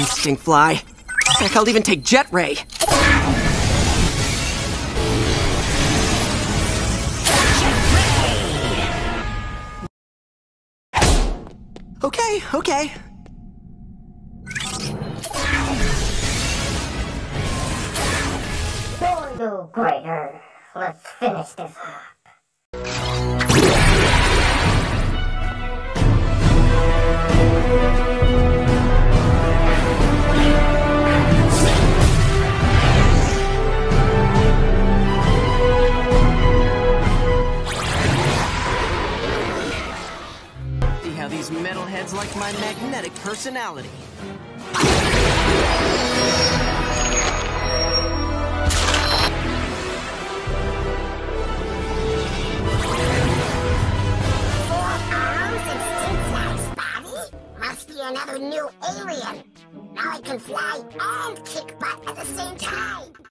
Stinkfly. Heck, I'll even take Jet Ray. Okay. You're no greater. Let's finish this up. See how these metalheads like my magnetic personality. Must be another new alien. Now I can fly and kick butt at the same time.